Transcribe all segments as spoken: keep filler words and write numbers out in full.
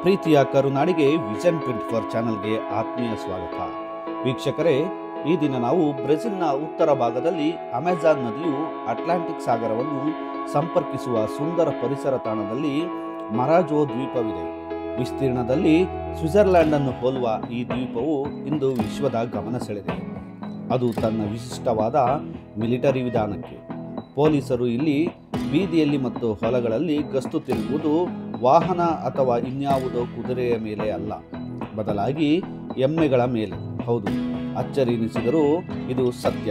ಪ್ರೀತಿಯ ಕರುನಾಡಿಗೆ vision twenty four ಚಾನಲ್ಗೆ ಆತ್ಮೀಯ ಸ್ವಾಗತ. ವೀಕ್ಷಕರೇ, ಈ ದಿನ ನಾವು ಬ್ರೆಜಿಲ್ನ ಉತ್ತರ ಭಾಗದಲ್ಲಿ ಅಮೆಜಾನ್ ನದಿಯು ಅಟ್ಲಾಂಟಿಕ್ ಸಾಗರವನ್ನು ಸಂಪರ್ಕಿಸುವ ಸುಂದರ ಪರಿಸರ ತಾಣದಲ್ಲಿ ಮರಾಜೋ ದ್ವೀಪವಿದೆ. ವಿಸ್ತೀರ್ಣದಲ್ಲಿ ಸ್ವಿಟ್ಜರ್ಲ್ಯಾಂಡ್ ಅನ್ನು ಹೋಲುವ ಈ ದ್ವೀಪವು ಇಂದು ವಿಶ್ವದ ಗಮನ ಸೆಳೆದಿದೆ. ಅದು ತನ್ನ ವಿಶಿಷ್ಟವಾದ ಮಿಲಿಟರಿ ವಿಧಾನಕ್ಕೆ. ಪೊಲೀಸರು ಇಲ್ಲಿ ಬೀದಿಯಲ್ಲಿ ಮತ್ತು ಹೊಲಗಳಲ್ಲಿ ಗಸ್ತು ತಿರುಗುವುದು ವಾಹನ ಅಥವಾ ಇನ್ಯಾವುದೋ ಕುದುರೆಯ ಮೇಲೆ ಅಲ್ಲ, ಬದಲಾಗಿ ಎಮ್ಮೆಗಳ ಮೇಲೆ. ಹೌದು, ಅಚ್ಚರಿ ಎನಿಸಿದರೂ ಇದು ಸತ್ಯ.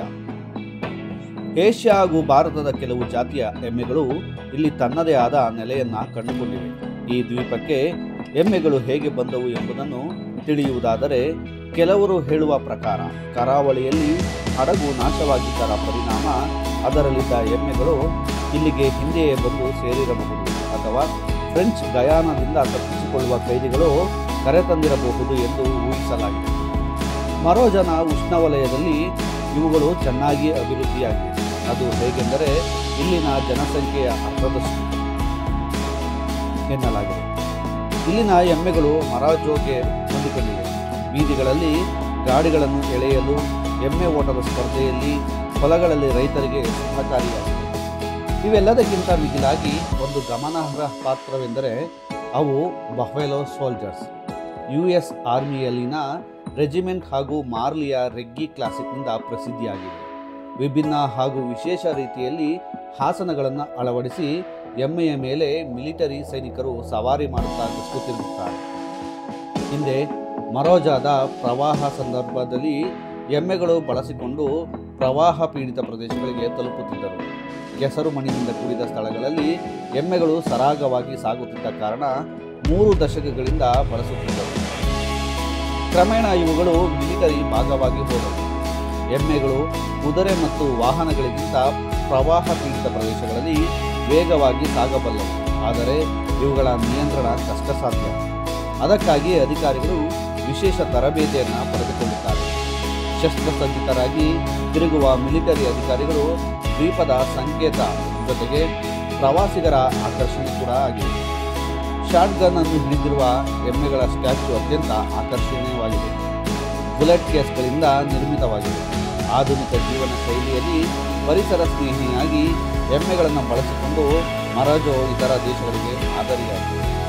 ಏಷ್ಯಾ ಹಾಗೂ ಭಾರತದ ಕೆಲವು ಜಾತಿಯ ಎಮ್ಮೆಗಳು ಇಲ್ಲಿ ತನ್ನದೇ ಆದ ನೆಲೆಯನ್ನು ಕಂಡುಕೊಂಡಿವೆ. ಈ ದ್ವೀಪಕ್ಕೆ ಎಮ್ಮೆಗಳು ಹೇಗೆ ಬಂದವು ಎಂಬುದನ್ನು ತಿಳಿಯುವುದಾದರೆ, ಕೆಲವರು ಹೇಳುವ ಪ್ರಕಾರ ಕರಾವಳಿಯಲ್ಲಿ ಹಡಗು ನಾಶವಾಗಿದ್ದರ ಪರಿಣಾಮ ಅದರಲ್ಲಿದ್ದ ಎಮ್ಮೆಗಳು ಇಲ್ಲಿಗೆ ಹಿಂದೆಯೇ ಬಂದು ಸೇರಿರಬಹುದು, ಅಥವಾ ಫ್ರೆಂಚ್ ಗಯಾನದಿಂದ ತಪ್ಪಿಸಿಕೊಳ್ಳುವ ಕೈದಿಗಳು ಕರೆತಂದಿರಬಹುದು ಎಂದು ಊಹಿಸಲಾಗಿದೆ. ಮರೋಜನ ಉಷ್ಣವಲಯದಲ್ಲಿ ಇವುಗಳು ಚೆನ್ನಾಗಿ ಅಭಿವೃದ್ಧಿಯಾಗಿವೆ. ಅದು ಹೇಗೆಂದರೆ ಇಲ್ಲಿನ ಜನಸಂಖ್ಯೆಯ ಅರ್ಧದಷ್ಟು ಎನ್ನಲಾಗಿದೆ. ಇಲ್ಲಿನ ಎಮ್ಮೆಗಳು ಮರಾಜೋಗೆ ಹೊಂದಿಕೊಂಡಿವೆ. ಬೀದಿಗಳಲ್ಲಿ ಗಾಡಿಗಳನ್ನು ಎಳೆಯಲು, ಎಮ್ಮೆ ಓಟದ ಸ್ಪರ್ಧೆಯಲ್ಲಿ, ಹೊಲಗಳಲ್ಲಿ ರೈತರಿಗೆ ಸಹಕಾರಿಯಾಗಿದೆ. ಇವೆಲ್ಲದಕ್ಕಿಂತ ಮಿಗಿಲಾಗಿ ಒಂದು ಗಮನಾರ್ಹ ಪಾತ್ರವೆಂದರೆ ಅವು ಬಫೆಲೋ ಸೋಲ್ಜರ್ಸ್. ಯು ಎಸ್ ಆರ್ಮಿಯಲ್ಲಿನ ರೆಜಿಮೆಂಟ್ ಹಾಗೂ ಮಾರ್ಲಿಯ ರೆಗ್ಗಿ ಕ್ಲಾಸಿಕ್ನಿಂದ ಪ್ರಸಿದ್ಧಿಯಾಗಿವೆ. ವಿಭಿನ್ನ ಹಾಗೂ ವಿಶೇಷ ರೀತಿಯಲ್ಲಿ ಹಾಸನಗಳನ್ನು ಅಳವಡಿಸಿ ಎಮ್ಮೆಯ ಮೇಲೆ ಮಿಲಿಟರಿ ಸೈನಿಕರು ಸವಾರಿ ಮಾಡುತ್ತಾ ಗಸ್ತು ತಿರುಗುತ್ತಾರೆ. ಹಿಂದೆ ಮರೋಜಾದ ಪ್ರವಾಹ ಸಂದರ್ಭದಲ್ಲಿ ಎಮ್ಮೆಗಳು ಬಳಸಿಕೊಂಡು ಪ್ರವಾಹ ಪೀಡಿತ ಪ್ರದೇಶಗಳಿಗೆ ತಲುಪುತ್ತಿದ್ದರು. ಕೆಸರು ಮಣ್ಣಿನಿಂದ ಕೂಡಿದ ಸ್ಥಳಗಳಲ್ಲಿ ಎಮ್ಮೆಗಳು ಸರಾಗವಾಗಿ ಸಾಗುತ್ತಿದ್ದ ಕಾರಣ ಮೂರು ದಶಕಗಳಿಂದ ಬಳಸುತ್ತಿದ್ದರು. ಕ್ರಮೇಣ ಇವುಗಳು ಮಿಲಿಟರಿ ಭಾಗವಾಗಿ ಹೋದವು. ಎಮ್ಮೆಗಳು ಕುದುರೆ ಮತ್ತು ವಾಹನಗಳಿಗಿಂತ ಪ್ರವಾಹ ಪೀಡಿತ ಪ್ರದೇಶಗಳಲ್ಲಿ ವೇಗವಾಗಿ ಸಾಗಬಲ್ಲವು, ಆದರೆ ಇವುಗಳ ನಿಯಂತ್ರಣ ಕಷ್ಟಸಾಧ್ಯ. ಅದಕ್ಕಾಗಿ ಅಧಿಕಾರಿಗಳು ವಿಶೇಷ ತರಬೇತಿಯನ್ನು ಪಡೆದುಕೊಳ್ಳುತ್ತಾರೆ. ಶಸ್ತ್ರಸಜ್ಜಿತರಾಗಿ ತಿರುಗುವ ಮಿಲಿಟರಿ ಅಧಿಕಾರಿಗಳು ದ್ವೀಪದ ಸಂಕೇತ, ಜೊತೆಗೆ ಪ್ರವಾಸಿಗರ ಆಕರ್ಷಣೆ ಕೂಡ ಆಗಿದೆ. ಶಾಟ್ಗನ್ ಅನ್ನು ಹಿಡಿದಿರುವ ಎಮ್ಮೆಗಳ ಸ್ಟ್ಯಾಚ್ಯೂ ಅತ್ಯಂತ ಆಕರ್ಷಣೀಯವಾಗಿದೆ. ಬುಲೆಟ್ ಕೇಸ್ಗಳಿಂದ ನಿರ್ಮಿತವಾಗಿದೆ. ಆಧುನಿಕ ಜೀವನ ಶೈಲಿಯಲ್ಲಿ ಪರಿಸರ ಸ್ನೇಹಿಯಾಗಿ ಎಮ್ಮೆಗಳನ್ನು ಬಳಸಿಕೊಂಡು ಮರಾಜೋ ಇತರ ದೇಶಗಳಿಗೆ ಮಾದರಿಯಾಗಿದೆ.